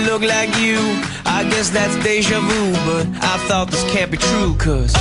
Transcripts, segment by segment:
look like you. I guess that's deja vu, but I thought this can't be true, cause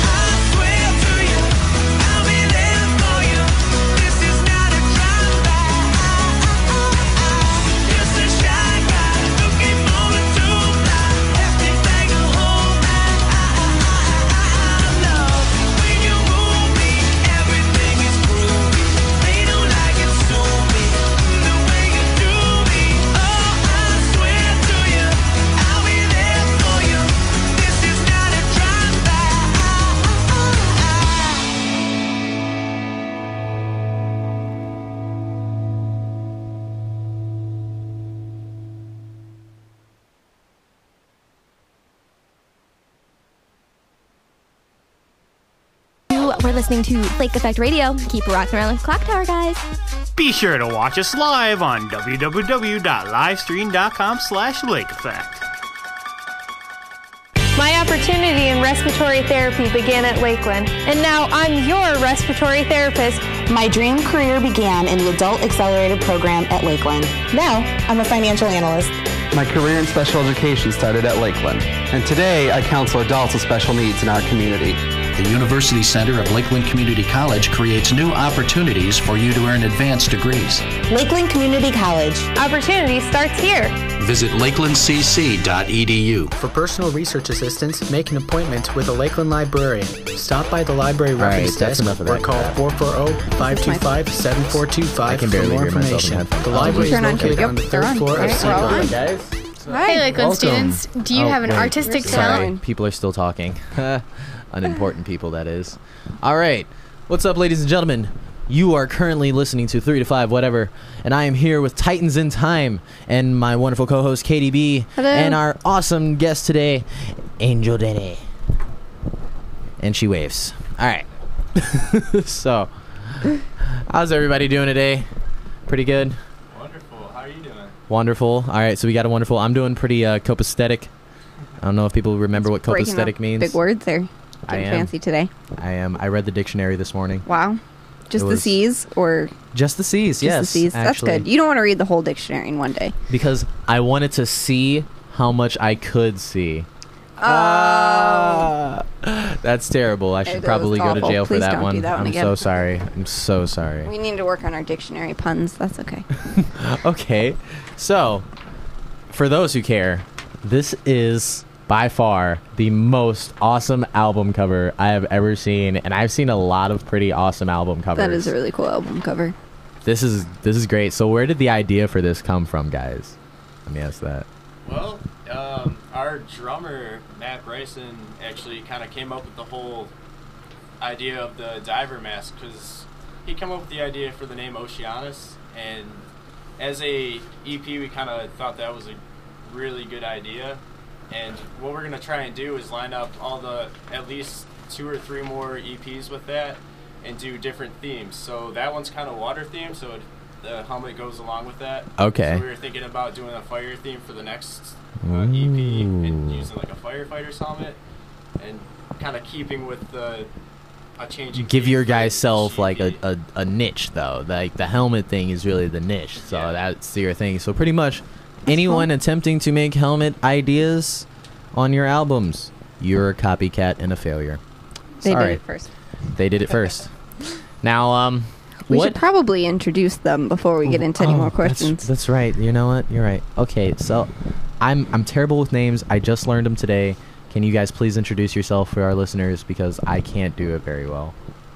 we're listening to Lake Effect Radio. Keep rocking around the clock tower, guys. Be sure to watch us live on www.livestream.com/lakeeffect. My opportunity in respiratory therapy began at Lakeland, and now I'm your respiratory therapist. My dream career began in the Adult Accelerated Program at Lakeland. Now, I'm a financial analyst. My career in special education started at Lakeland, and today I counsel adults with special needs in our community. The University Center of Lakeland Community College creates new opportunities for you to earn advanced degrees. Lakeland Community College. Opportunity starts here. Visit lakelandcc.edu. For personal research assistance, make an appointment with a Lakeland librarian. Stop by the library reference desk or call 440-525-7425 for more information. The library is located on the third floor of Seagull. Guys. Hey, Lakeland Welcome. students. Do you have an artistic talent? People are still talking. Unimportant people, that is. All right. What's up, ladies and gentlemen? You are currently listening to 3 to 5, whatever. And I am here with Titans in Time and my wonderful co-host, KDB. Hello. And our awesome guest today, Angel Denny. And she waves. All right. So, how's everybody doing today? Pretty good? Wonderful. How are you doing? Wonderful. All right, so we got a wonderful. I'm doing pretty copacetic. I don't know if people remember what copacetic means. Big words there. I am. Fancy today. I am. I read the dictionary this morning. Wow. Just the C's or? Just the C's, yes. Just the C's. That's actually. good. You don't want to read the whole dictionary in one day. Because I wanted to see how much I could see. That's terrible. I should probably go to jail for that one. I'm so sorry. I'm so sorry. We need to work on our dictionary puns. That's okay. Okay. So, for those who care, this is by far the most awesome album cover I have ever seen, and I've seen a lot of pretty awesome album covers. That is a really cool album cover. This is great. So where did the idea for this come from, guys? Let me ask that. Well, our drummer, Matt Bryson, actually kind of came up with the whole idea of the diver mask, because he came up with the idea for the name Oceanus, and as a EP, we kind of thought that was a really good idea. And what we're going to try and do is line up at least 2 or 3 more EPs with that and do different themes. So that one's kind of water themed, so the helmet goes along with that. Okay. So we were thinking about doing a fire theme for the next EP and using like a firefighter's helmet and kind of keeping with a changing. Give your guys self like a niche, though. Like the helmet thing is really the niche. So that's your thing. So pretty much anyone attempting to make helmet ideas on your albums, you're a copycat and a failure. They did it first. They did it first. Now, we should probably introduce them before we get into any more questions. That's right. You know what? You're right. Okay, so I'm terrible with names. I just learned them today. Can you guys please introduce yourself for our listeners, because I can't do it very well.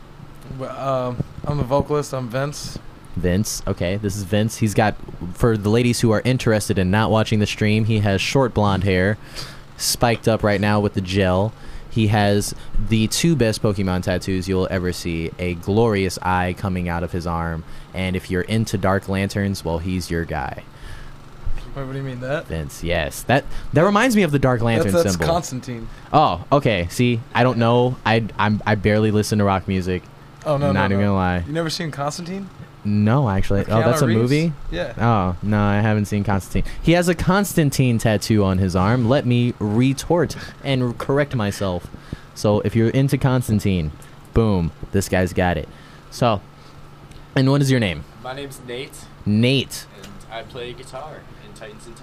Well, I'm a vocalist. I'm Vince. Vince. Okay, this is Vince. He's got, for the ladies who are interested in not watching the stream, he has short blonde hair, spiked up right now with the gel. He has the 2 best Pokemon tattoos you'll ever see, a glorious eye coming out of his arm, and if you're into Dark Lanterns, well, he's your guy. Wait, what do you mean that? Vince, yes. That reminds me of the Dark Lantern symbol. That's Constantine. Oh, okay. See, I don't know. I barely listen to rock music. Oh, no, Not even gonna lie. You never seen Constantine? No, actually. With Oh, that's Keanu a Reeves? movie? Yeah. Oh, no, I haven't seen Constantine. He has a Constantine tattoo on his arm. Let me retort and correct myself. So, if you're into Constantine, boom, this guy's got it. So, and what is your name? My name's Nate. Nate. And I play guitar in Titans in Time.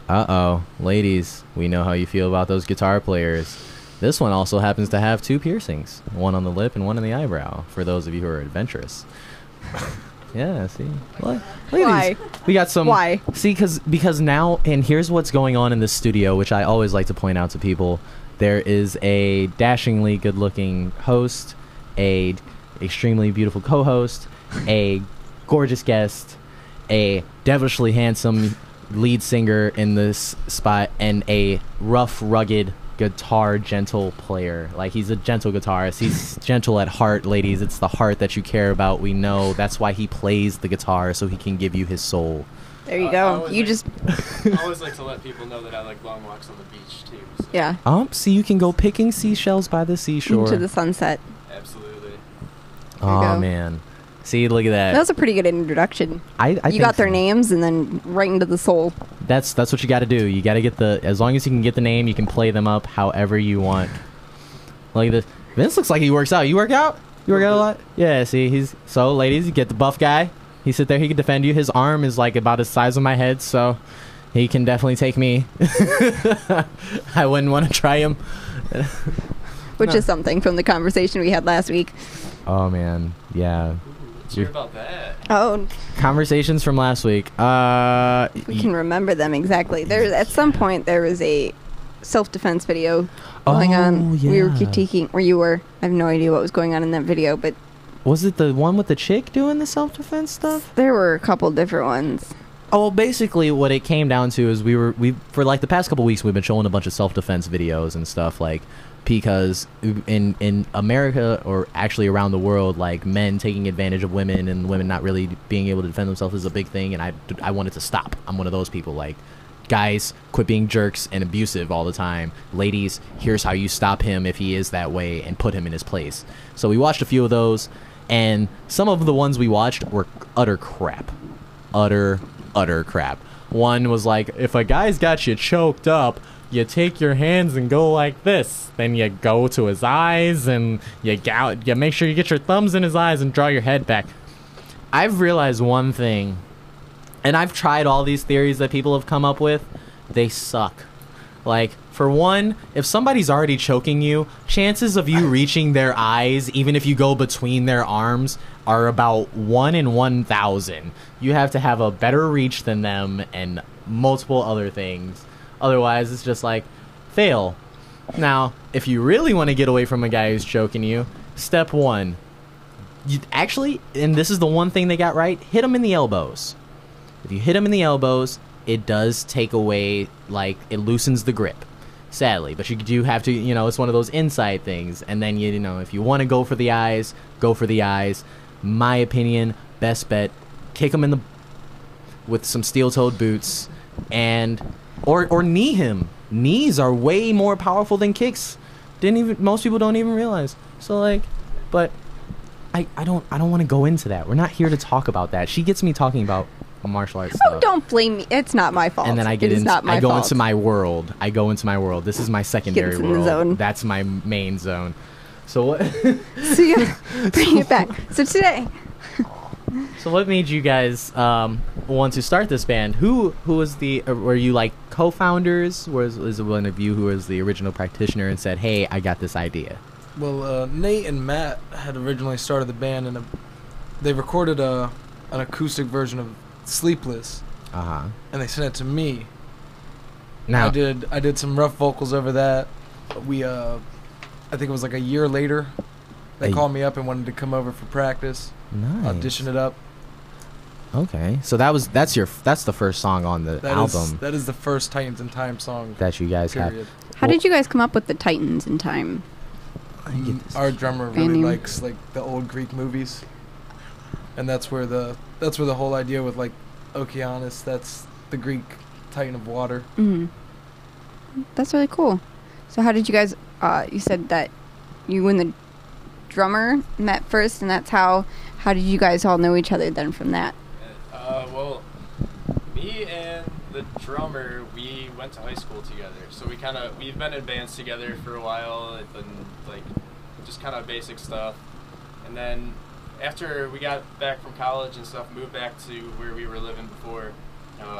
Uh-oh. Ladies, we know how you feel about those guitar players. This one also happens to have 2 piercings. One on the lip and one on the eyebrow, for those of you who are adventurous. Yeah, see? Look at Why? these. We got some... Why? See, because now... And here's what's going on in this studio, which I always like to point out to people. There is a dashingly good-looking host, a extremely beautiful co-host, a gorgeous guest, a devilishly handsome lead singer in this spot, and a rough, rugged guitar gentle player. Like, he's a gentle guitarist. He's gentle at heart, ladies. It's the heart that you care about. We know that's why he plays the guitar, so he can give you his soul. There you go. I always like to let people know that I like long walks on the beach too. So. Yeah. So you can go picking seashells by the seashore. Into the sunset. Absolutely. Oh man. See, look at that. That was a pretty good introduction. I you think got their so. names and then right into the soul. That's what you got to do. You got to get as long as you can get the name, you can play them up however you want. Look at this. Vince looks like he works out. You work out? You work out a lot? Yeah, see, so ladies, you get the buff guy. He sit there, he can defend you. His arm is like about the size of my head, so he can definitely take me. I wouldn't want to try him. Which is something from the conversation we had last week. Oh man, yeah. Let's hear about that. Oh. Conversations from last week. We can remember them exactly. At some point there was a self-defense video going on. Yeah. We were critiquing where you were. I have no idea what was going on in that video, but was it the one with the chick doing the self-defense stuff? There were a couple different ones. Oh, well, basically what it came down to is we for like the past couple weeks we've been showing a bunch of self-defense videos and stuff, like, because in America, or actually around the world, like, men taking advantage of women and women not really being able to defend themselves is a big thing, and I wanted to stop. I'm one of those people, like, guys, quit being jerks and abusive all the time. Ladies, here's how you stop him if he is that way and put him in his place. So we watched a few of those, and some of the ones we watched were utter crap. Utter crap. One was like, if a guy's got you choked up, you take your hands and go like this. Then you go to his eyes and you make sure you get your thumbs in his eyes and draw your head back. I've realized one thing, and I've tried all these theories that people have come up with. They suck. Like, for one, if somebody's already choking you, chances of you reaching their eyes, even if you go between their arms, are about 1 in 1,000. You have to have a better reach than them and multiple other things. Otherwise, it's just like, fail. Now, if you really want to get away from a guy who's choking you, step 1. You actually, and this is the one thing they got right, hit him in the elbows. If you hit him in the elbows, it does take away, like, it loosens the grip, sadly. But you do have to, it's one of those inside things. And then, if you want to go for the eyes, go for the eyes. My opinion, best bet, kick him in the with some steel-toed boots, and or knee him. Knees are way more powerful than kicks. Most people don't even realize. So, like, but I don't want to go into that. We're not here to talk about that. She gets me talking about martial arts stuff. Oh, don't blame me. It's not my fault. And then I go into my world. This is my secondary world. The zone. That's my main zone. So what? So yeah, bring it back. So today. So what made you guys want to start this band? Who was were you like co-founders? Was it one of you who was the original practitioner and said, "Hey, I got this idea"? Well, Nate and Matt had originally started the band, and they recorded an acoustic version of "Sleepless," and they sent it to me. Now I did some rough vocals over that. I think it was like a year later, they called me up and wanted to come over for practice. Nice. Audition it up. Okay, so that's the first song on the album. That is the first Titans in Time song that you guys have. How did you guys come up with the Titans in Time? Our drummer really likes like the old Greek movies, and that's where the whole idea with like Okeanos, that's the Greek Titan of water. Mm-hmm. That's really cool. So how did you guys? You said that you and the drummer met first, and that's how did you guys all know each other then from that? Well, me and the drummer, we went to high school together, so we've been in bands together for a while, and like just kind of basic stuff. And then after we got back from college and stuff, moved back to where we were living before.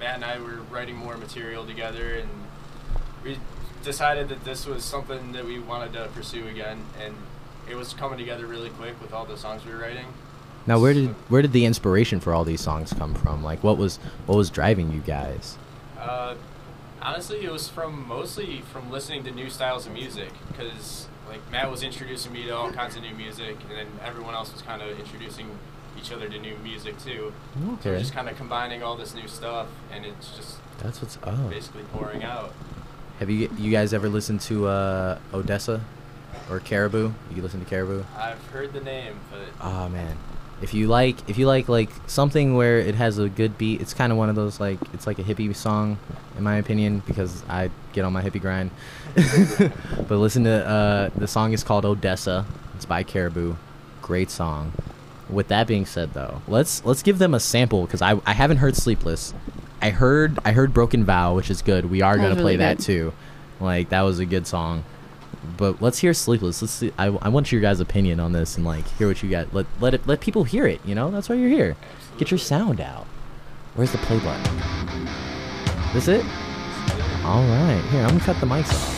Matt and I were writing more material together, and we decided that this was something that we wanted to pursue again, and it was coming together really quick with all the songs we were writing. Now, where did the inspiration for all these songs come from? Like, what was driving you guys? Honestly, it was mostly from listening to new styles of music, because like Matt was introducing me to all kinds of new music, and then everyone else was kind of introducing each other to new music too. Okay. So we're just kind of combining all this new stuff, and it's just basically pouring out. Have you guys ever listened to Odessa or Caribou? You listen to Caribou? I've heard the name, but oh man, if you like like something where it has a good beat, it's kind of one of those like it's like a hippie song, in my opinion, because I get on my hippie grind. But listen to the song is called Odessa. It's by Caribou. Great song. With that being said, though, let's give them a sample because I haven't heard Sleepless. I heard Broken Vow, which is good. We are gonna play that too. Like that was a good song. But let's hear Sleepless. Let's see. I want your guys' opinion on this and like hear what you got. Let people hear it. You know, that's why you're here. Absolutely. Get your sound out. Where's the play button? This it? All right. Here, I'm gonna cut the mics off.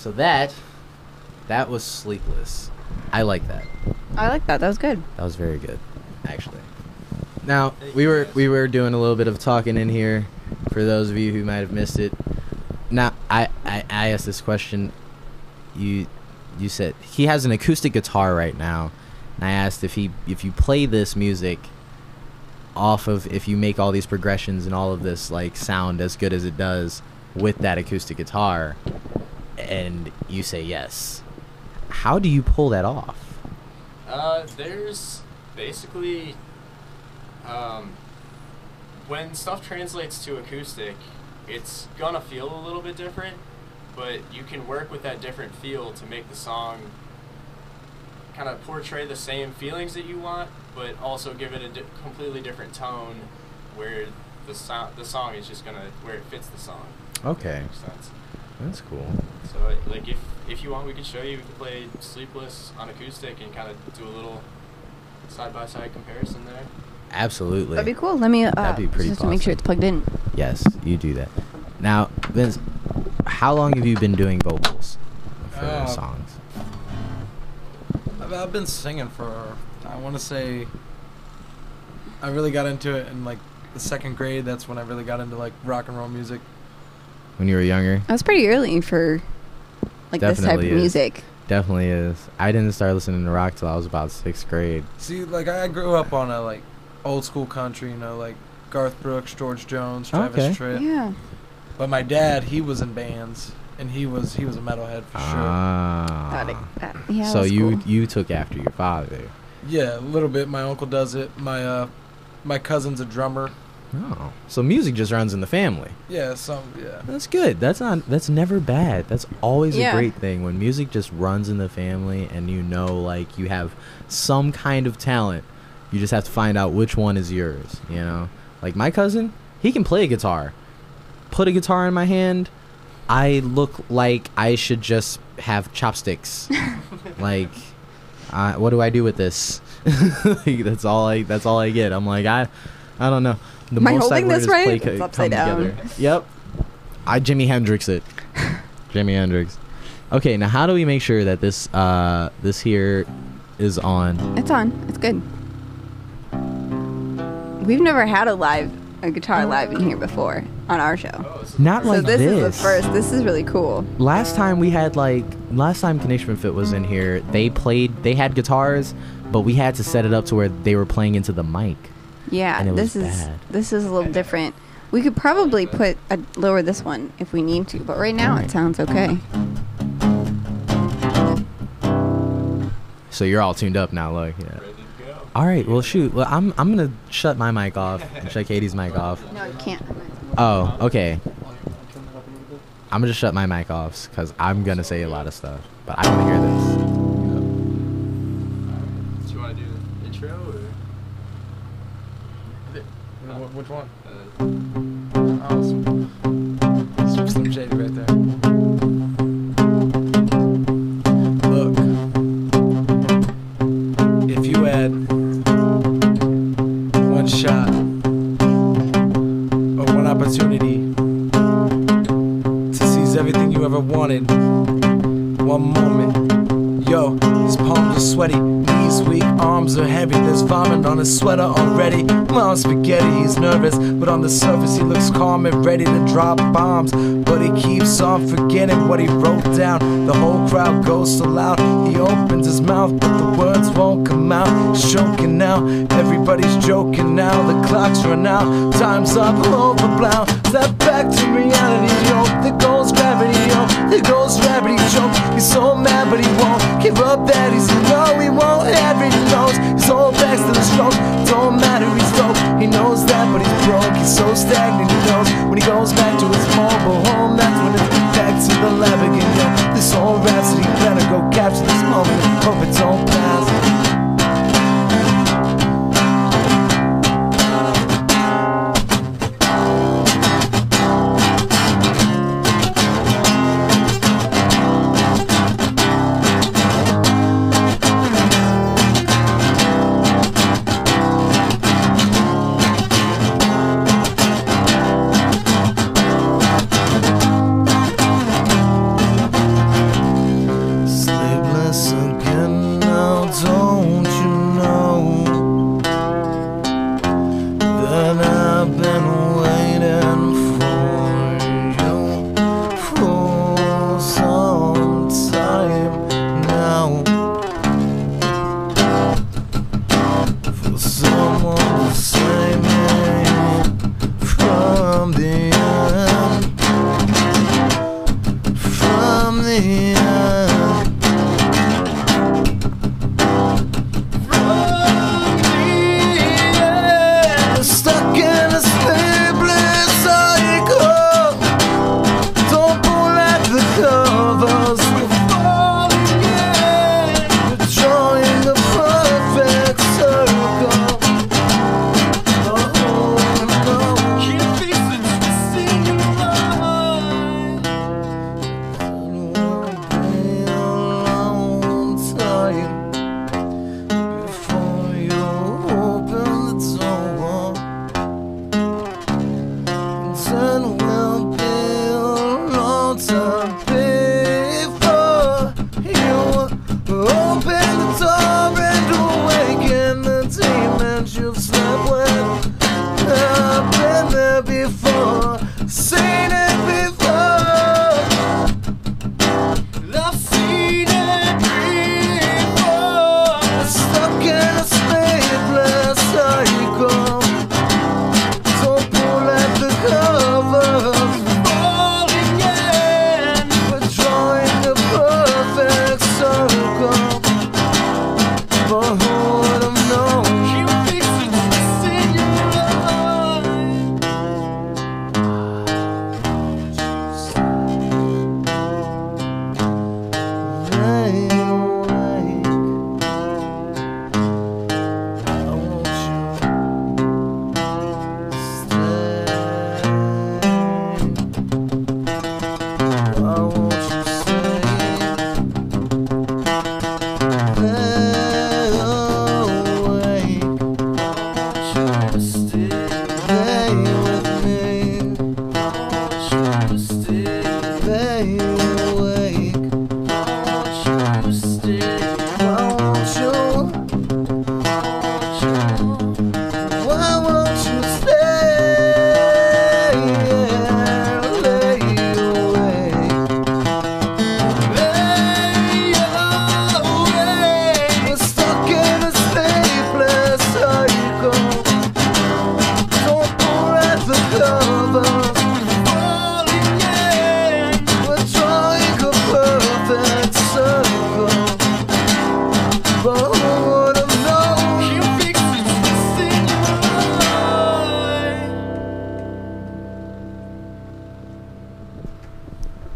So that was Sleepless. I like that. I like that. That was good. That was very good, actually. Now, we were doing a little bit of talking in here for those of you who might have missed it. Now, I asked this question. You said he has an acoustic guitar right now, and I asked if you play this music off of, if you make all these progressions and all of this like sound as good as it does with that acoustic guitar, and you say yes. How do you pull that off? There's basically when stuff translates to acoustic, it's gonna feel a little bit different, but you can work with that different feel to make the song kind of portray the same feelings that you want, but also give it a completely different tone where the song is just gonna, where it fits the song. Okay. Makes sense. That's cool. So, like, if you want, we can show you. We can play Sleepless on acoustic and kind of do a little side-by-side comparison there. Absolutely. That'd be cool. Let me That'd be pretty just to make sure it's plugged in. Yes, you do that. Now, Vince, how long have you been doing vocals for songs? I've been singing for, I want to say, I really got into it in like the 2nd grade. That's when I really got into like rock and roll music. When you were younger? That's pretty early for like this type of music. Definitely is. I didn't start listening to rock till I was about 6th grade. See, like I grew up on a like old school country, you know, like Garth Brooks, George Jones, Travis Tritt. Yeah. But my dad, he was in bands, and he was a metalhead for sure. Yeah. So you took after your father. Yeah, a little bit. My uncle does it. My cousin's a drummer. Oh, so music just runs in the family. Yeah, That's good. That's never bad. That's always a great thing when music just runs in the family, and you know, like you have some kind of talent. You just have to find out which one is yours. You know, like my cousin, he can play a guitar. Put a guitar in my hand, I look like I should just have chopsticks. Like, what do I do with this? Like, that's all I get. I'm like, I don't know. The Am I most holding this right? It's upside down. Together. Yep. I Jimi Hendrix it. Jimi Hendrix. Okay, now how do we make sure that this here is on? It's on. It's good. We've never had a guitar live in here before on our show. Not like this. So this is the first. This is really cool. Last time Connection Fit was in here, they had guitars, but we had to set it up to where they were playing into the mic. Yeah, this is a little different. We could probably lower this one if we need to, but right now it sounds okay. So you're all tuned up now, look. Yeah. All right, well shoot. Well, I'm gonna shut my mic off and shut Katie's mic off. No, you can't. Oh, okay. I'm gonna just shut my mic off because I'm gonna say a lot of stuff, but I want to hear this. Do you want to do the intro or? Which one? Awesome. Slim Shady right there. Look, if you had one shot or one opportunity to seize everything you ever wanted, one moment, yo, his palms are sweaty, knees weak, arms are heavy, there's vomit on his sweater already. Mom's spaghetti, he's nervous, but on the surface he looks calm and ready to drop bombs. But he keeps on forgetting what he wrote down. The whole crowd goes so loud, he opens his mouth, but the words won't come out. He's choking now, everybody's joking now. The clock's run out, time's up, over blow. Step back to reality, yo. There goes gravity, yo. There goes gravity, yo. He's so mad, but he won't give up that easy. No, he won't have it, he knows. His whole back's to the stroke. Don't matter, he's dope. He knows that, but he's broke. He's so stagnant, he knows. When he goes back to his mobile home, that's when it's back to the lab again, yo. This whole rhapsody, better go capture this moment. Hope it don't pass.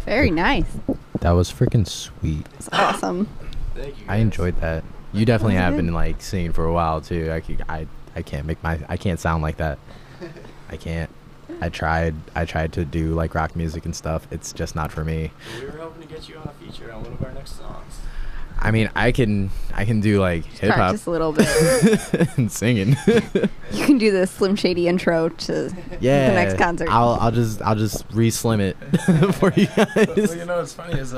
Very nice. That was freaking sweet. It's awesome. Thank you. I enjoyed that. You definitely That was have good. been like singing for a while too. I can't sound like that. I can't. I tried to do like rock music and stuff. It's just not for me. We were hoping to get you on a feature on one of our next songs. I mean, I can do like hip hop Practice a little bit. and singing. You can do the Slim Shady intro to the next concert. I'll just re-slim it for you guys. Well, you know what's funny is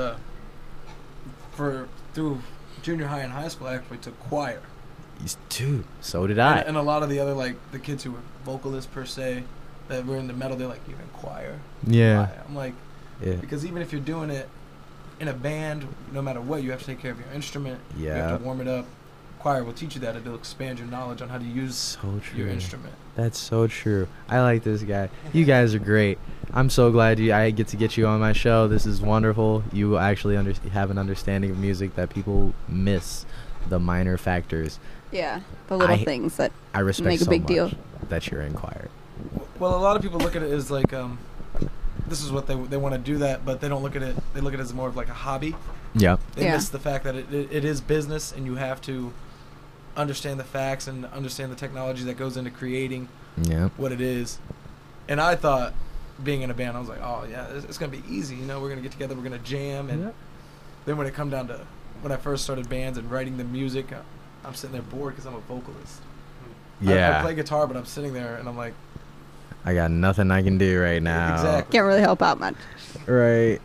through junior high and high school, I actually took choir. Dude, so did I. And a lot of the other like the kids who were vocalists per se that were in the metal, they're like, "You're in choir." Yeah. Why? I'm like, Yeah. because even if you're doing it in a band, no matter what, you have to take care of your instrument. You have Yeah. to warm it up. Choir will teach you that. It'll expand your knowledge on how to use your instrument. That's so true. I like this guy. You guys are great. I'm so glad I get to get you on my show. This is wonderful. You actually have an understanding of music that people miss, the minor factors. Yeah, the little things that I respect make a so big much deal. that you're in choir. Well, a lot of people look at it as like, this is what they want to do that, but they don't look at it. They look at it as more of like a hobby. Yeah. They Yeah. miss the fact that it is business, and you have to understand the facts and understand the technology that goes into creating Yeah. what it is. And I thought, being in a band, I was like, oh yeah, it's gonna be easy. You know, we're gonna get together, we're gonna jam, and then when it come down to when I first started bands and writing the music, I'm sitting there bored because I'm a vocalist. Yeah. I play guitar, but I'm sitting there and I'm like, I got nothing I can do right now. Exactly. Can't really help out much. Right.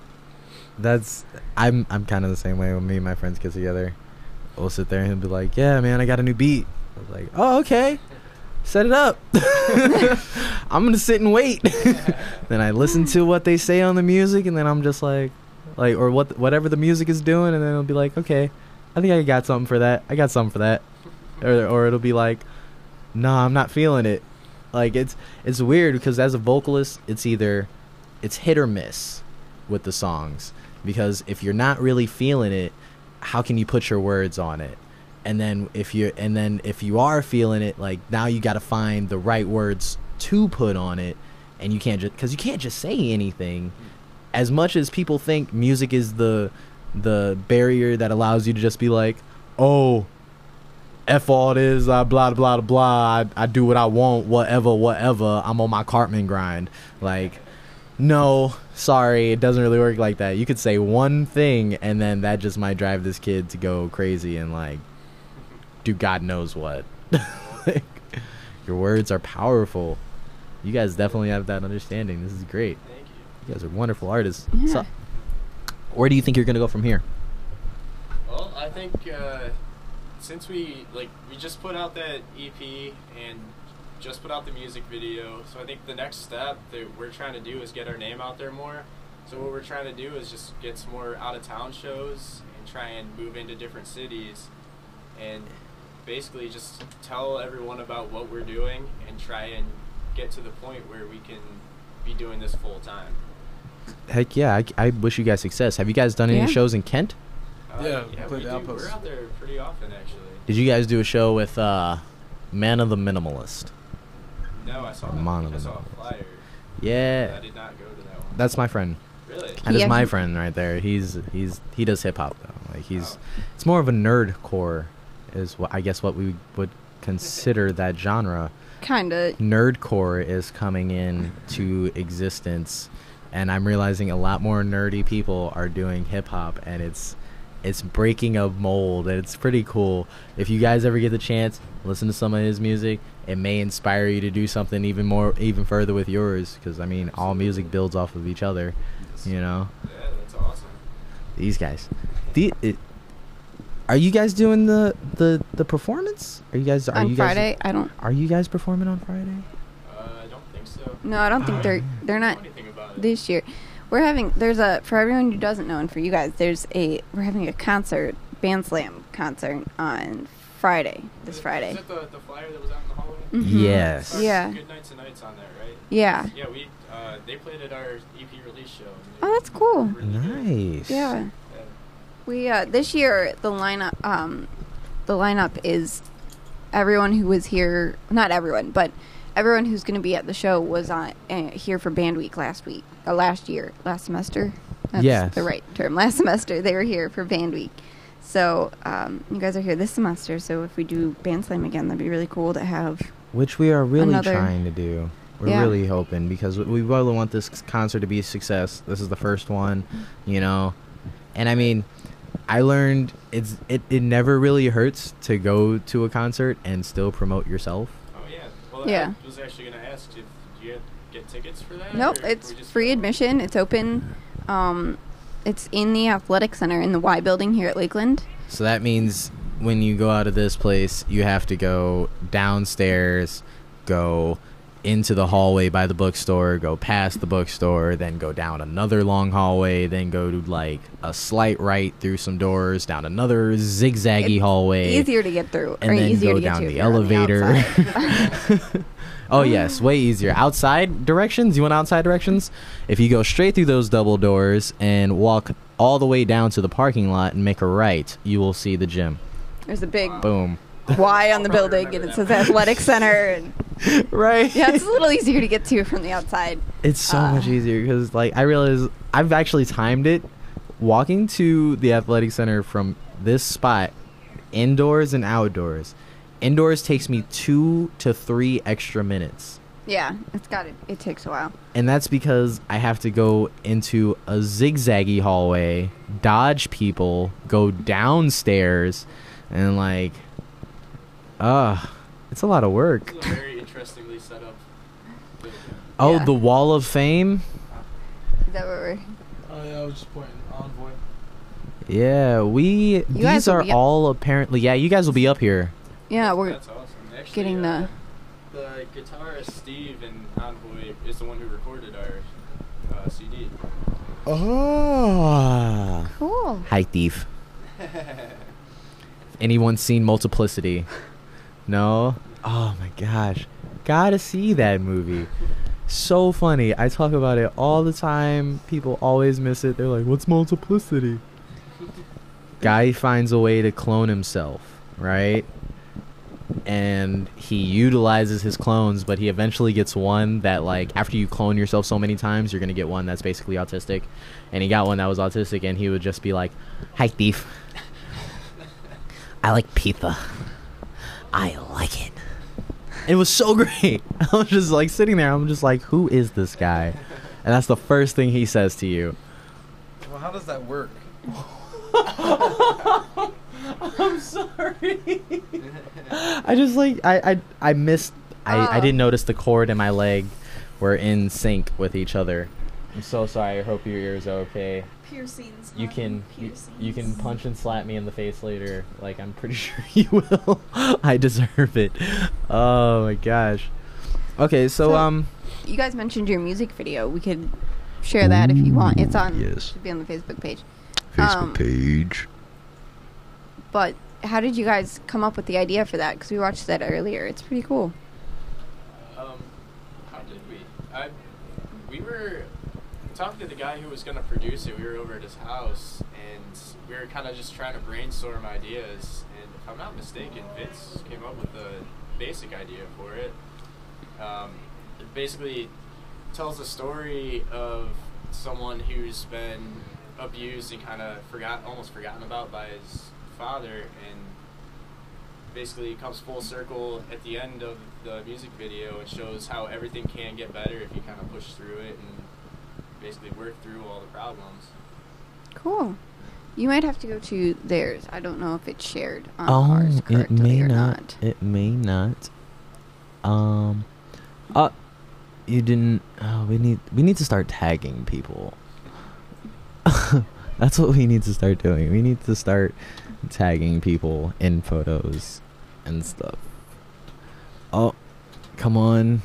I'm kind of the same way when me and my friends get together. We'll sit there and he'll be like, "Yeah, man, I got a new beat." I was like, "Oh, okay. Set it up." I'm gonna sit and wait. Then I listen to what they say on the music, and then I'm just like, or whatever the music is doing, and then it'll be like, "Okay, I think I got something for that. I got something for that," or it'll be like, "Nah, I'm not feeling it." Like it's weird because as a vocalist, it's hit or miss with the songs, because if you're not really feeling it, how can you put your words on it? And then if you are feeling it, like now you got to find the right words to put on it, and you can't just say anything. As much as people think music is the barrier that allows you to just be like, "Oh, F all it is, blah blah blah, I do what I want, whatever, I'm on my Cartman grind." Like, no, sorry, it doesn't really work like that. You could say one thing, and then that just might drive this kid to go crazy and like do God knows what. Like, your words are powerful. You guys definitely have that understanding. This is great. Thank you. You guys are wonderful artists. Yeah. So, where do you think you're gonna go from here? Well, I think since we just put out that EP and just put out the music video, so I think the next step that we're trying to do is get our name out there more. So what we're trying to do is just get some more out-of-town shows and try and move into different cities and basically just tell everyone about what we're doing and try and get to the point where we can be doing this full time. Heck yeah, I wish you guys success. Have you guys done any Yeah. shows in Kent? Yeah, we played the Outpost. We're out there pretty often, actually. Did you guys do a show with Man of the Minimalist? No, I saw Mono. I saw a flyer. Yeah. I did not go to that one. That's my friend. Really? That is Yeah. my friend right there. He does hip hop though. Like it's more of a nerdcore, is what I guess what we would consider that genre. Kinda. Nerdcore is coming in to existence, and I'm realizing a lot more nerdy people are doing hip hop, and it's breaking a mold, and it's pretty cool. If you guys ever get the chance, listen to some of his music. It may inspire you to do something even further with yours, because I mean, all music builds off of each other, you know. Yeah, that's awesome. These guys, are you guys doing the performance? Are you On guys Friday, I don't. Are you guys performing on Friday? I don't think so. No, I don't think they're not I don't know anything about it. this year. For everyone who doesn't know, and for you guys, we're having a concert, Band Slam concert on Friday. This Friday. Is it the flyer that was out in the hallway? Mhm. Yes. Yeah. Good Nights and Nights on there, right? Yeah. Yeah, they played at our EP release show. Oh, that's cool. Nice. Yeah. We this year the lineup is everyone who was here. Not everyone, but everyone who's going to be at the show was on here for Band Week last semester. That's Yes. the right term. Last semester, they were here for band week. So you guys are here this semester. So if we do band slam again, that'd be really cool to have. Which we are really Another- trying to do. We're Yeah. really hoping because we really want this concert to be a success. This is the first one, you know. And I mean, I learned it never really hurts to go to a concert and still promote yourself. Oh yeah. Well, Yeah. I was actually gonna ask if you get tickets for that. Nope, or it's we just free go? admission. It's open. It's in the athletic center in the Y building here at Lakeland. So that means when you go out of this place, you have to go downstairs, go into the hallway by the bookstore, go past the bookstore, then go down another long hallway, then go to like a slight right through some doors, down another zigzaggy hallway. Easier to get through, and or then easier go to get down to if the you're on elevator. outside. Oh yes, way easier. Outside directions? You want outside directions? If you go straight through those double doors and walk all the way down to the parking lot and make a right, you will see the gym. There's a big Boom. Y on the building, and it says athletic center. And right. yeah, it's a little easier to get to from the outside. It's so much easier because, like, I realize I've actually timed it. Walking to the athletic center from this spot, indoors and outdoors. Indoors takes me 2 to 3 extra minutes. Yeah, it takes a while. And that's because I have to go into a zigzaggy hallway, dodge people, go downstairs, and, like, it's a lot of work. It's a very interestingly set up building. Oh, Yeah. the Wall of Fame? Is that what we're... Oh yeah, I was just pointing Envoy. Yeah, guys these will are be all apparently, yeah, you guys will be up here. Yeah, we're That's awesome. Actually, getting the... The guitarist Steve in Envoy is the one who recorded our CD. Oh. Cool. Hi, thief. Anyone seen Multiplicity? No? Oh my gosh. Gotta see that movie. So funny. I talk about it all the time. People always miss it. They're like, what's Multiplicity? Guy finds a way to clone himself, right? And he utilizes his clones, but he eventually gets one that, like, after you clone yourself so many times, you're gonna get one that's basically autistic. And he got one that was autistic, and he would just be like, hi, thief. I like pizza. I like it. It was so great. I was just like sitting there. I'm just like, who is this guy? And that's the first thing he says to you. Well, how does that work? I'm sorry. I just like I missed. I didn't notice the cord and my leg were in sync with each other. I'm so sorry. I hope your ears are okay. Piercings. You can punch and slap me in the face later. Like, I'm pretty sure you will. I deserve it. Oh my gosh. Okay, so You guys mentioned your music video. We could share that if you want. It's on. Yes. Should be on the Facebook page. Facebook page. But how did you guys come up with the idea for that? Because we watched that earlier. It's pretty cool. How did we? We were talking to the guy who was going to produce it. We were over at his house, and we were kind of just trying to brainstorm ideas. And if I'm not mistaken, Vince came up with the basic idea for it. It basically tells the story of someone who's been abused and kind of almost forgotten about by his father, and basically comes full circle at the end of the music video and shows how everything can get better if you kind of push through it and basically work through all the problems. Cool. You might have to go to theirs. I don't know if it's shared on Oh, ours it correctly may or not. It may not. You didn't. We need to start tagging people. That's what we need to start doing. We need to start tagging people in photos and stuff. Oh, come on.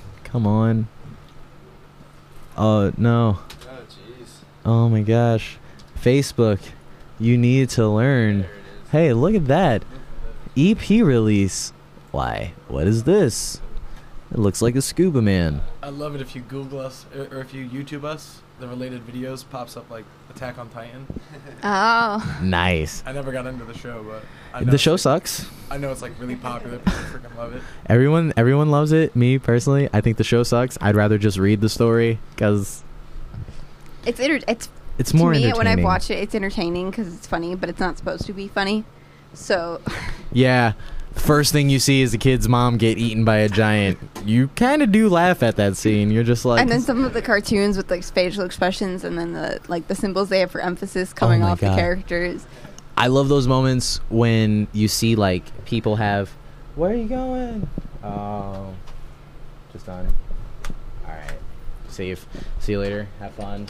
Oh, no. Oh, jeez. Oh, my gosh. Facebook, you need to learn. Hey, look at that. EP release. Why? What is this? It looks like a scuba man. I love it if you Google us or if you YouTube us. The related videos pops up like Attack on Titan. Oh. Nice. I never got into the show, but I know The show sucks. I know it's like really popular. People freaking love it. Everyone loves it. Me personally, I think the show sucks. I'd rather just read the story because It's It's more to me, when I've entertaining. watched it, it's entertaining because it's funny, but it's not supposed to be funny. So, Yeah. First thing you see is the kid's mom get eaten by a giant. You kind of do laugh at that scene. You're just like... and then some of the cartoons with like facial expressions and then the symbols they have for emphasis coming my off the God. characters. I love those moments when you see like people have... Where are you going? Oh. Just on. Alright. Safe. See you later. Have fun.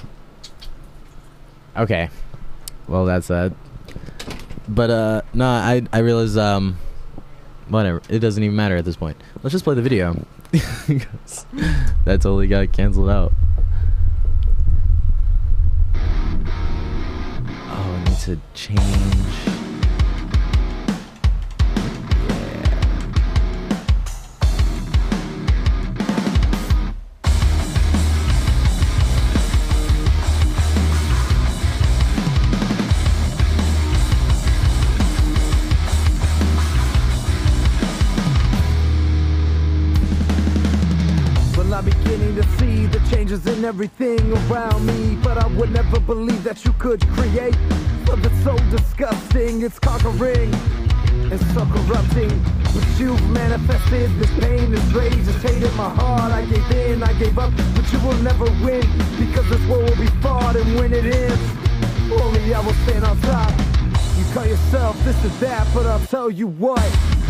Okay. Well, that's that. But, no, I realize, whatever. It doesn't even matter at this point. Let's just play the video. That totally got canceled out. Oh, I need to change. I'm beginning to see the changes in everything around me, but I would never believe that you could create something so disgusting. It's conquering and so corrupting, but you've manifested this pain, this rage, this hate in my heart. I gave in, I gave up, but you will never win, because this war will be fought, and when it ends, only I will stand on top. You call yourself this or that, but I'll tell you what,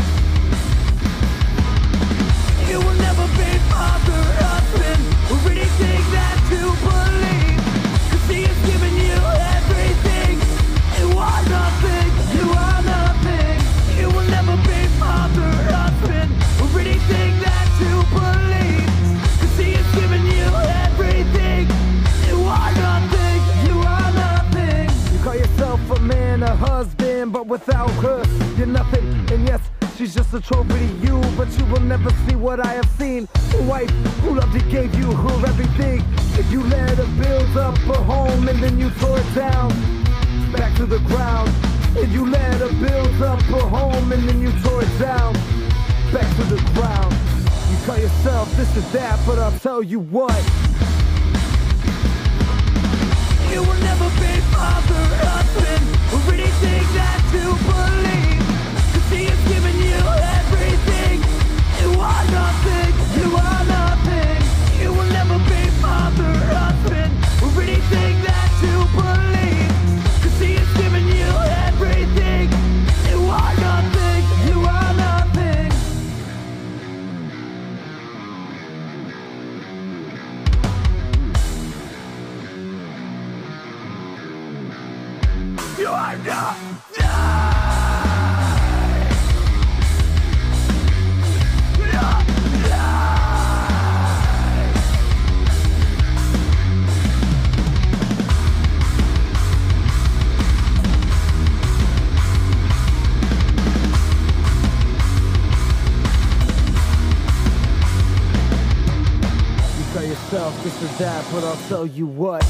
you will never be father, husband, or anything that you believe. 'Cause he has given you everything. You are nothing, you are nothing. You will never be father, husband, or anything that you believe. 'Cause he has given you everything. You are nothing, you are nothing. You call yourself a man, a husband, but without her, you're nothing. And yes, she's just a trophy to you, but you will never see what I have seen. A wife who loved you, gave you her everything. If you let her build up a home and then you tore it down, back to the ground. If you let her build up a home and then you tore it down, back to the ground. You call yourself this or that, but I'll tell you what, you will never be father, husband, or anything that you believe. 'Cause he has given you everything. You are nothing, you are nothing. You will never be father, husband, or anything that you believe. 'Cause he has given you everything. You are nothing, you are nothing. You are not. Yourself this or that, but I'll tell you what,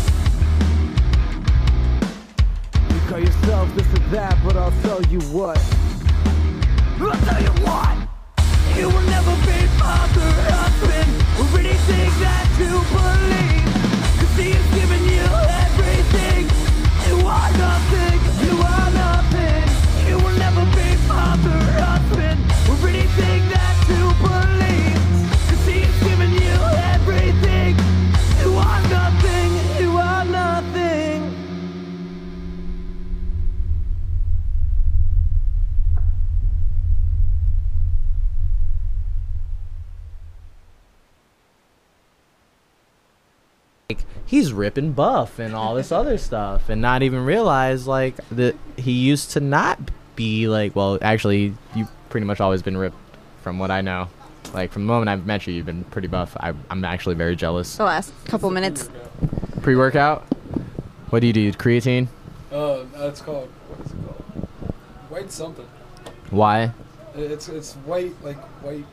you call yourself this or that, but I'll tell you what, I'll tell you what, you will never be father, husband, or anything that you believe. 'Cause he has given you everything. You are nothing, you are nothing. You will never be father, husband, or anything that you believe. 'Cause he has given you everything. You are nothing, you are nothing. Like, he's ripping Buff and all this other stuff, and not even realize like that he used to not be like. Well, actually, you've pretty much always been ripped, from what I know. Like from the moment I've met you, you've been pretty buff. I'm actually very jealous. The last couple minutes. Pre-workout? What do you do? Creatine? It's called, what is it called? White something. Why? It's white, like white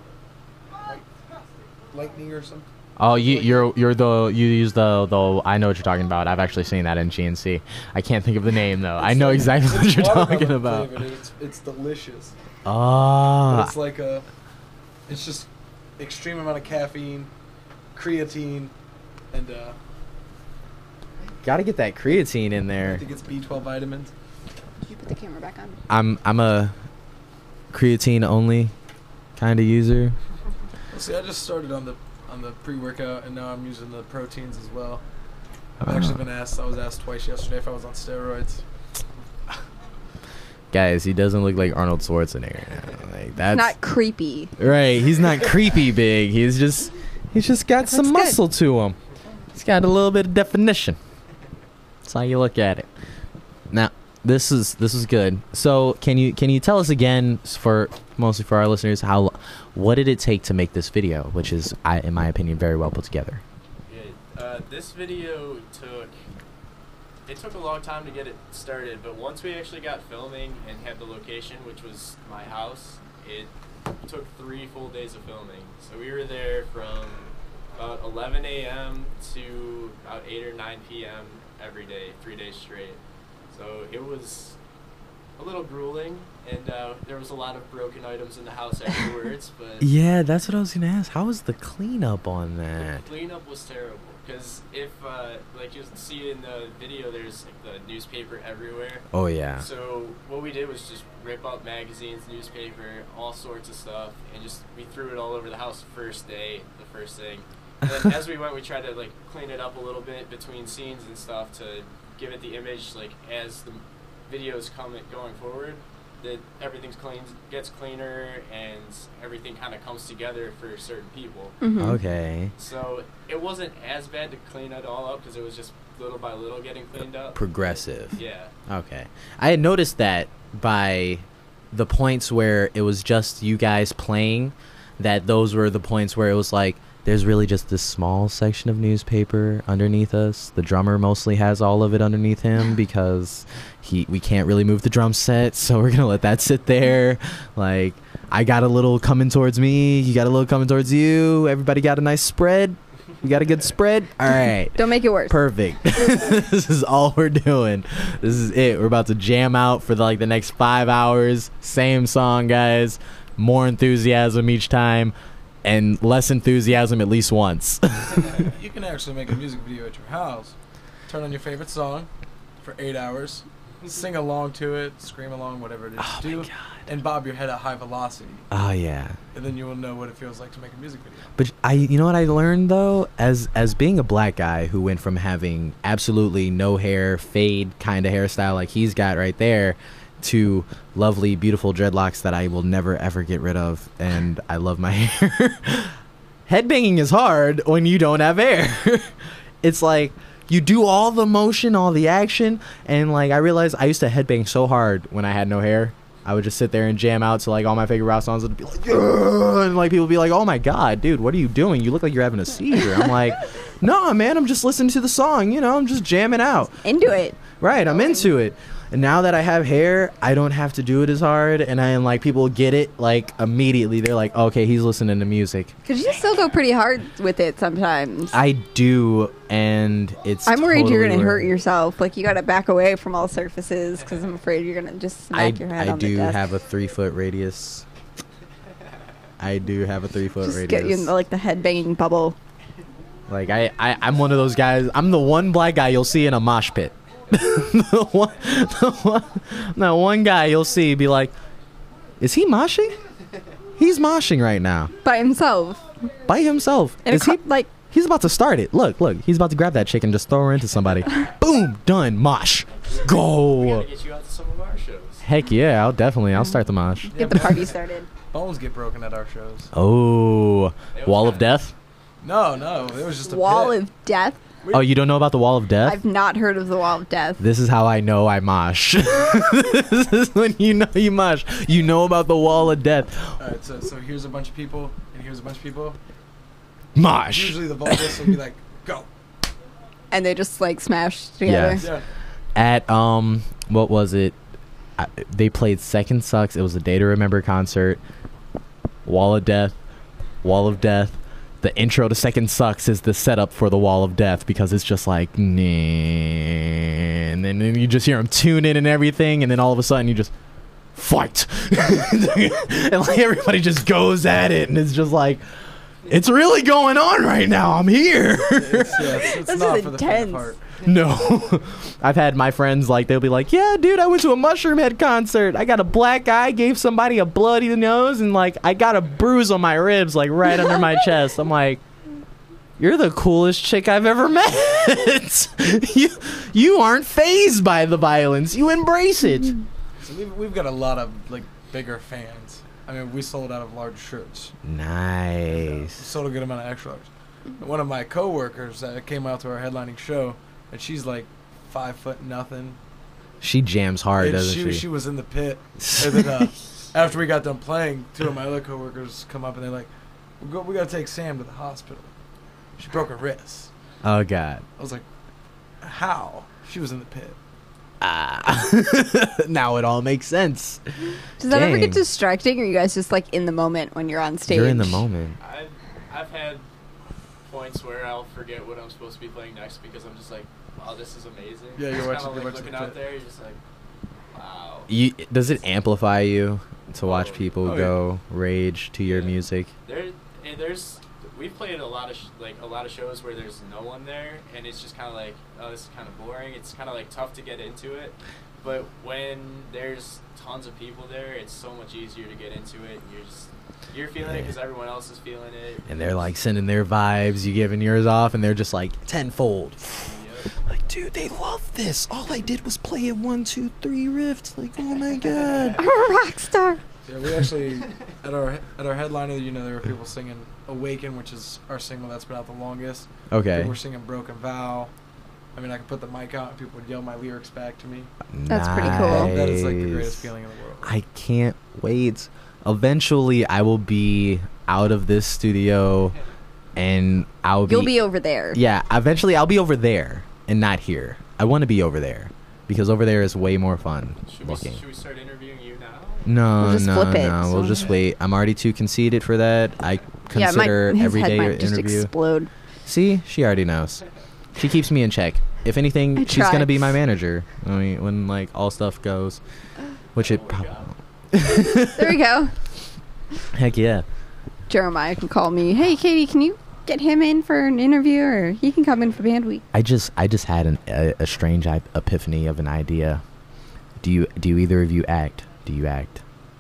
lightning or something. Oh, you use the I know what you're talking about. I've actually seen that in GNC. I can't think of the name though. I know exactly what you're talking about. It's delicious. Oh. But it's like it's just extreme amount of caffeine, creatine, and Gotta get that creatine in I there. think it's B12 vitamins. Did you put the camera back on? I'm a creatine only kind of user. Well, see, I just started on the pre-workout, and now I'm using the proteins as well. I've Uh-huh. actually been asked. I was asked twice yesterday if I was on steroids. Guys, he doesn't look like Arnold Schwarzenegger now. Like that's Not creepy. right. He's not creepy big. He's just got some Looks good. muscle to him. He's got a little bit of definition. That's how you look at it. Now, this is good. So, can you tell us again, mostly for our listeners, what did it take to make this video, which is, in my opinion, very well put together? This video took a long time to get it started, but once we actually got filming and had the location, which was my house, it took 3 full days of filming. So we were there from about 11 a.m. to about 8 or 9 p.m. every day, 3 days straight. So it was a little grueling, and there was a lot of broken items in the house afterwards. But Yeah, that's what I was gonna ask. How was the cleanup on that? the cleanup was terrible. Because if, like you see in the video, there's like the newspaper everywhere. Oh, yeah. So what we did was just rip up magazines, newspaper, all sorts of stuff, and we threw it all over the house the first thing. And then as we went, we tried to like clean it up a little bit between scenes and stuff to give it the image like as the videos going forward, that everything's gets cleaner, and everything kind of comes together for certain people. Okay. So it wasn't as bad to clean it all up because it was just little by little getting cleaned up. Progressive. Yeah. Okay. I had noticed that by the points where it was just you guys playing, that those were the points where it was like, there's really just this small section of newspaper underneath us. The drummer mostly has all of it underneath him because we can't really move the drum set, so we're gonna let that sit there. Like, I got a little coming towards me, you got a little coming towards you. Everybody got a nice spread. You got a good spread? All right. Don't make it worse. Perfect. This is all we're doing. This is it. We're about to jam out for the next 5 hours. Same song, guys. More enthusiasm each time, and less enthusiasm at least once. You can actually make a music video at your house. Turn on your favorite song for 8 hours. Sing along to it, scream along, whatever it is you do, and bob your head at high velocity. Oh, yeah. And then you will know what it feels like to make a music video. But you know what I learned though, as being a black guy who went from having absolutely no hair, fade kind of hairstyle like he's got right there, to lovely, beautiful dreadlocks that I will never ever get rid of, and I love my hair. Headbanging is hard when you don't have hair. It's like you do all the motion, all the action, and like I realized I used to headbang so hard when I had no hair. I would just sit there and jam out to like all my favorite rap songs and be like, "Ugh," and like people would be like, "Oh my god, dude, what are you doing? You look like you're having a seizure." I'm like, "No, man, I'm just listening to the song, I'm just jamming out." Into it. Right, I'm into it. And now that I have hair, I don't have to do it as hard, and I am like, people get it like immediately. They're like, okay, he's listening to music. Because you still go pretty hard with it sometimes. I do, and it's I'm worried you're totally going to hurt worth it. yourself. Like, you got to back away from all surfaces because I'm afraid you're going to just smack your head I on the do desk. have a 3-foot radius. I do have a 3-foot Just radius. get you in the head banging bubble. Like, I'm one of those guys. I'm the one black guy you'll see in a mosh pit. the one guy you'll see be like, is he moshing? He's moshing right now. By himself. By himself. And He's about to start it. Look. He's about to grab that chick and just throw her into somebody. Boom. Done. Mosh. Go. We gotta get you out to some of our shows. Heck yeah. I'll start the mosh. Get the party started. Bones get broken at our shows. Oh. Wall of Death? No, it was just a Wall pit. of Death? Oh, you don't know about the Wall of Death? I've not heard of the Wall of Death. This is how I know I mosh. This is when you know you mosh. You know about the Wall of Death. Alright, so here's a bunch of people, and here's a bunch of people. Mosh. Usually the vocalist will be like, go. And they just smash together. Yes. Yeah. At what was it? They played Second Sucks. It was a Day to Remember concert. Wall of Death. The intro to Second Sucks is the setup for the Wall of Death, because it's just like, nah, and then you just hear them tune in and everything, and then all of a sudden you just fight, and like everybody just goes at it, and it's just like, It's really going on right now. I'm here. It's This not is for the faint of intense. heart. No. I've had my friends, like, they'll be like, yeah, dude, I went to a Mushroom Head concert. I got a black eye, gave somebody a bloody nose, and, like, I got a bruise on my ribs, like, right under my chest. I'm like, you're the coolest chick I've ever met. you aren't fazed by the violence. You embrace it. So we've got a lot of, like, bigger fans. I mean, we sold out of large shirts. Nice. Sold a good amount of extra large. One of my coworkers came out to our headlining show, and she's like 5'0". She jams hard, And doesn't she? She was in the pit. And then after we got done playing, two of my other coworkers come up and they're like, "We got to take Sam to the hospital. She broke her wrist." Oh, God. I was like, "How?" She was in the pit. Now it all makes sense. Does that ever Dang. get distracting, or are you guys just like in the moment when you're on stage? You're in the moment. I've had points where I'll forget what I'm supposed to be playing next because I'm just like, wow, this is amazing. Yeah, you're just watching- kinda you're like watching looking the out pit. there, you're just like, wow. Does it amplify you to watch people yeah. go rage to your music? There's we've played a lot of shows where there's no one there, and it's just kind of like, oh, this is kind of boring. It's kind of like tough to get into it, but when there's tons of people there, it's so much easier to get into it. You're feeling it because everyone else is feeling it. And they're like sending their vibes, you giving yours off, and they're just like tenfold. Like, dude, they love this. All I did was play a 1, 2, 3 riff. Like, oh my God. I'm a rock star. Yeah, we actually at our headliner, there were people singing "Awaken," which is our single that's been out the longest. Okay. People were singing "Broken Vow." I mean, I could put the mic out and people would yell my lyrics back to me. That's pretty cool. That is like the greatest feeling in the world. I can't wait. Eventually, I will be out of this studio, and You'll be over there. Yeah, eventually I'll be over there and not here. I want to be over there because over there is way more fun looking. Should we start interviewing you now? No, We'll just no, flip it, no. so- We'll just wait. I'm already too conceited for that. I consider his every head day might an just interview. explode. See, she already knows. She keeps me in check. If anything, I she's try. gonna be my manager. I mean, when like all stuff goes, which it probably. There we go. Heck yeah. Jeremiah can call me. Hey, Katie, can you get him in for an interview, or he can come in for band week? I just had a strange epiphany of an idea. Do either of you act? Do you act?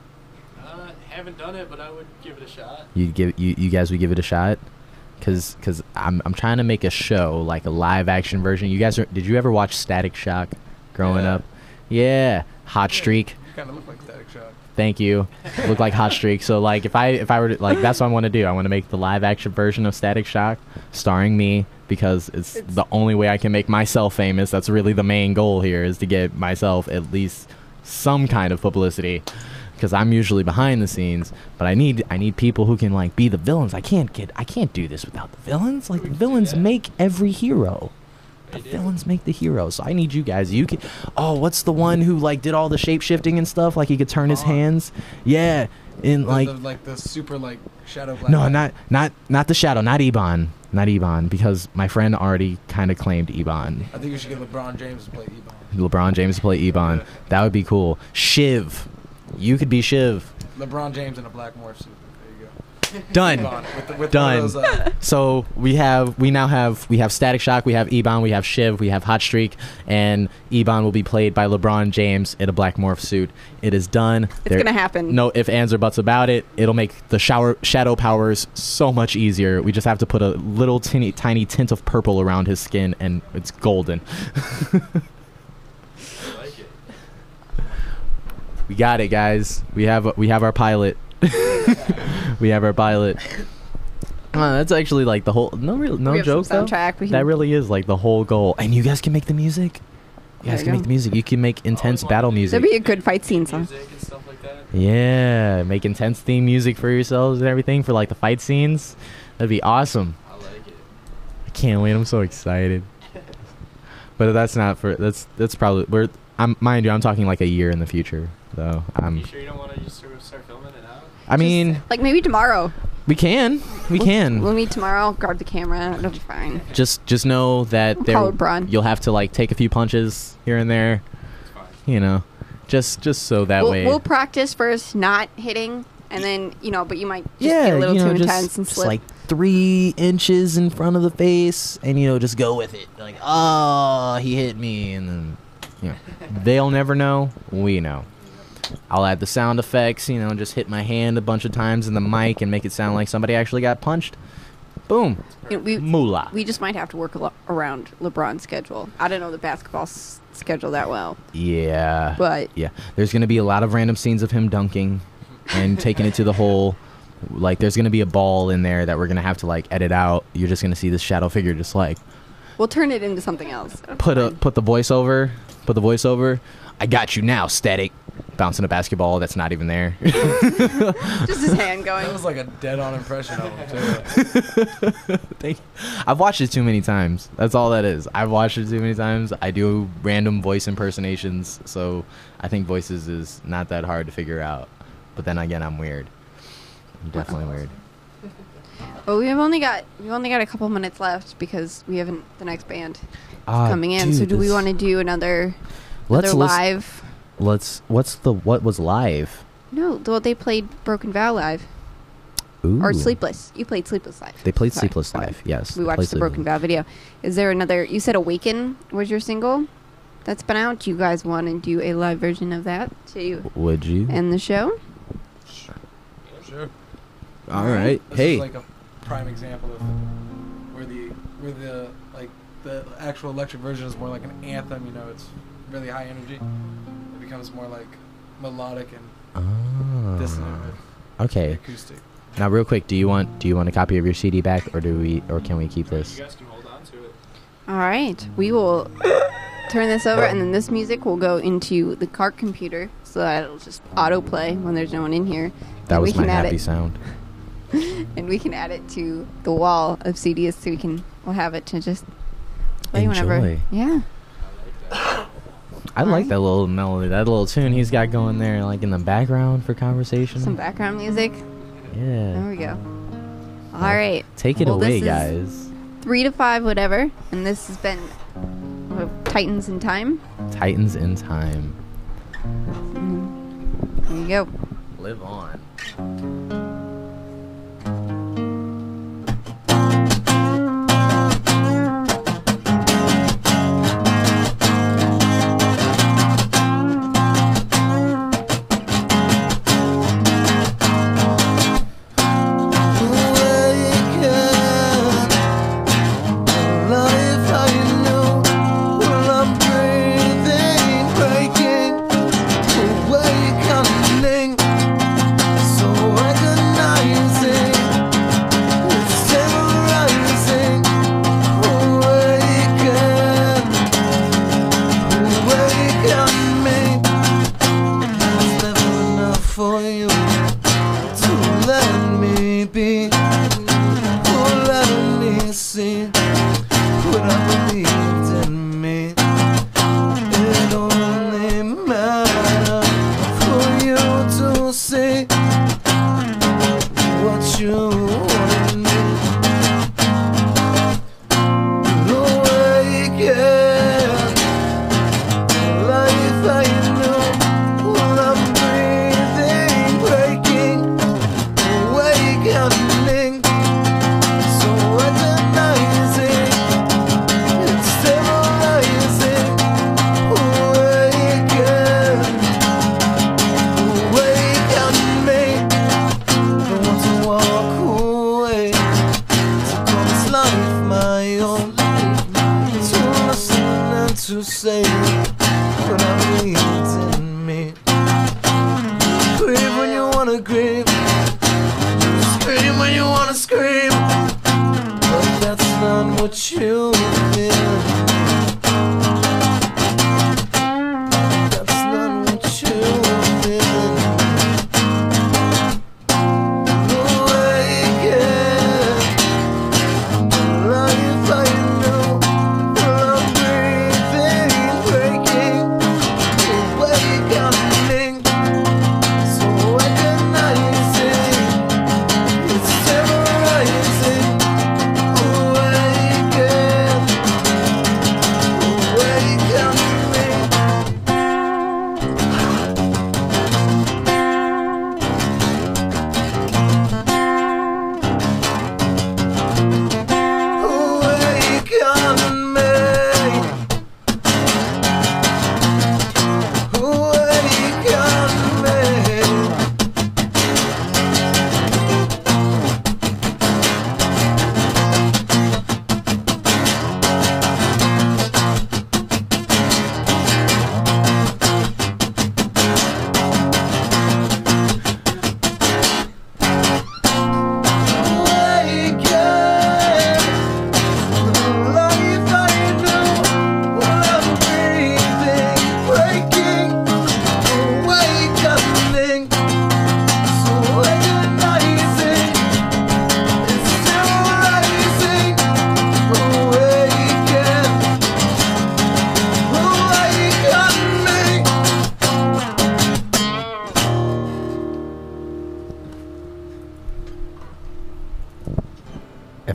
Haven't done it, but I would give it a shot. You guys would give it a shot? Cause I'm trying to make a show, like a live action version. Did you ever watch Static Shock growing up? Yeah. Hot Streak. You kind of look like Static Shock. Thank you. Look like Hot Streak. So like if I were to, like, that's what I want to do. I want to make the live action version of Static Shock starring me, because it's the only way I can make myself famous. That's really the main goal here, is to get myself at least some kind of publicity, because I'm usually behind the scenes, but I need people who can like be the villains. I can't do this without the villains. Like, the villains make every hero. The villains make the hero. So I need you guys. You can. Oh, what's the one who like did all the shape shifting and stuff? Like he could turn his hands. Yeah, in like the super like shadow black. no, guy. not the shadow. Not Ebon, because my friend already kind of claimed Ebon. I think you should get LeBron James to play Ebon. LeBron James to play Ebon. That would be cool. Shiv, you could be Shiv. LeBron James in a black morph suit. There you go. Done. Ebon with Done. one of those, So we now have Static Shock, we have Ebon, we have Shiv, we have Hot Streak, and Ebon will be played by LeBron James in a black morph suit. It is done. It's gonna happen. No ifs, ands, or buts about it. It'll make the shadow powers so much easier. We just have to put a little tiny tint of purple around his skin, and it's golden. We got it, guys. We have our pilot. We have our pilot. That's actually like the whole We have joke some though. soundtrack. We That can- really is like the whole goal. And you guys can make the music. You guys There can you make go. the music. You can make intense battle music. That'd be a good fight scene song. Yeah, make intense theme music for yourselves and everything for like the fight scenes. That'd be awesome. I like it. I can't wait. I'm so excited. But that's probably mind you, I'm talking like a year in the future though. You sure you don't want to just sort of start filming it out? I mean, Like maybe tomorrow. we can. We'll meet tomorrow. Grab the camera. It'll be fine. Just know that call it Bron. you'll have to like take a few punches here and there. You know, just so that way. We'll practice first, not hitting, and then but you might just get a little too intense and just slip. like 3 inches in front of the face, and just go with it. Like, oh, he hit me, and then they'll never know. We know. I'll add the sound effects. Just hit my hand a bunch of times in the mic and make it sound like somebody actually got punched. Boom. Moolah. We just might have to work around LeBron's schedule. I don't know the basketball schedule that well. Yeah. But yeah, there's gonna be a lot of random scenes of him dunking and taking it to the hole. Like, there's gonna be a ball in there that we're gonna have to like edit out. You're just gonna see this shadow figure just like. We'll turn it into something else. Put the voiceover. I got you now, Static. Bouncing a basketball that's not even there. Just his hand going. That was like a dead-on impression of him, too. I've watched it too many times. That's all that is. I've watched it too many times. I do random voice impersonations, so I think voices is not that hard to figure out. But then again, I'm weird. I'm definitely weird. Well, we've only got a couple minutes left because we haven't the next band coming in. Dude, so do we want to do another live? What was live? No, they played Broken Vow live. Ooh. Or Sleepless. You played Sleepless live. They played Sleepless live, yes. We watched the Broken Vow video. Is there another? You said Awaken was your single that's been out. Do you guys want to do a live version of that to Would you? end the show? Sure. All right. This Hey. is like a prime example of where the actual electric version is more like an anthem. It's really high energy. It becomes more like melodic and dissonant. Okay. Acoustic. Now, real quick, do you want a copy of your CD back, or can we keep this? You guys can hold on to it. All right. We will turn this over, and then this music will go into the cart computer so that it'll just autoplay when there's no one in here. That was my happy it, sound. And we can add it to the wall of CDs so we'll have it to just play whenever. Yeah. I like that little melody, that little tune he's got going there, like in the background for conversation. Some background music. Yeah. There we go. All right. Take it away, guys. 3 to 5, whatever. And this has been Titans in Time. Titans in Time. There you go. Live on.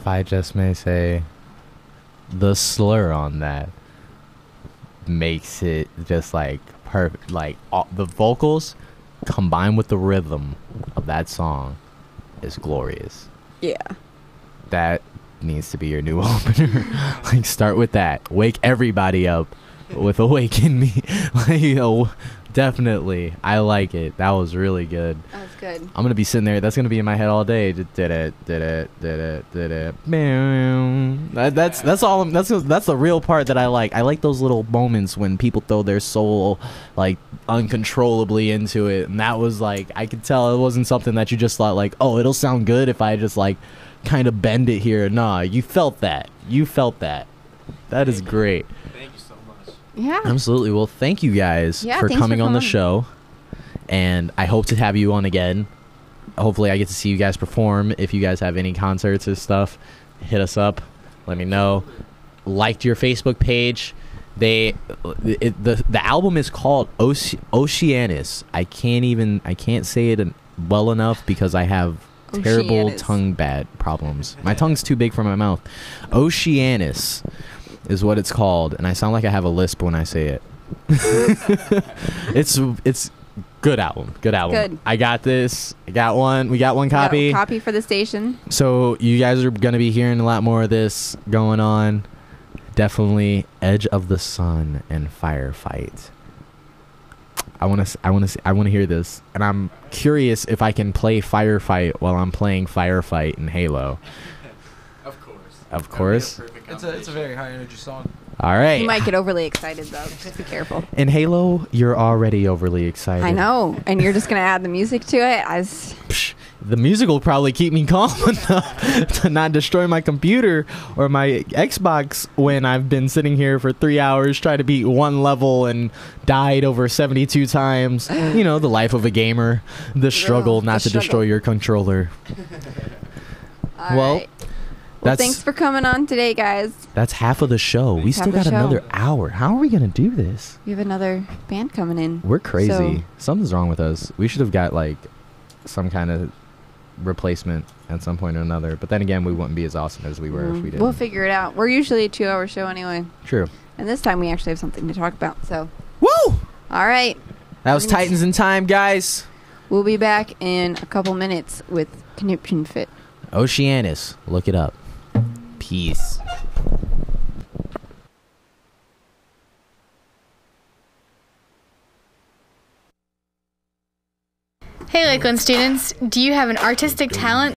I just may say, the slur on that makes it just like perfect. Like the vocals combined with the rhythm of that song is glorious. Yeah. That needs to be your new opener. Like, start with that. Wake everybody up with Awaken Me. Like, you know, definitely. I like it. That was really good. That was good. I'm gonna be sitting there. That's gonna be in my head all day. Just did it. That's all. That's the real part that I like. I like those little moments when people throw their soul like uncontrollably into it, and that was like, I could tell it wasn't something that you just thought like, oh, it'll sound good if I just like kind of bend it here. Nah, you felt that. You felt that. That is great. Thank you so much. Yeah. Absolutely. Well, thank you guys for coming on the show. And I hope to have you on again. Hopefully I get to see you guys perform. If you guys have any concerts or stuff, hit us up. Let me know. Liked your Facebook page. The album is called Oceanus. I can't say it well enough because I have terrible tongue problems. My tongue's too big for my mouth. Oceanus is what it's called, and I sound like I have a lisp when I say it. It's good album. Good. I got this. I got one. We got one copy. Copy for the station. So you guys are gonna be hearing a lot more of this going on. Definitely Edge of the Sun and Firefight. I want to hear this, and I'm curious if I can play Firefight while I'm playing Firefight in Halo. Of course. It's a very high energy song. All right. You might get overly excited though. Just be careful. In Halo, you're already overly excited. I know, and you're just gonna add the music to it. The music will probably keep me calm enough to not destroy my computer or my Xbox when I've been sitting here for 3 hours trying to beat one level and died over 72 times. You know, the life of a gamer. The struggle not to destroy your controller. Well, thanks for coming on today, guys. That's half of the show. We still got another hour. How are we going to do this? We have another band coming in. We're crazy. Something's wrong with us. We should have got like some kind of replacement at some point or another, but then again, we wouldn't be as awesome as we were if we did. We'll figure it out. We're usually a 2-hour show anyway. True. And this time we actually have something to talk about. So woo! All right. That was Titans in Time, guys. We'll be back in a couple minutes with Conniption Fit. Oceanus. Look it up. Peace. Hey Lakeland students, do you have an artistic talent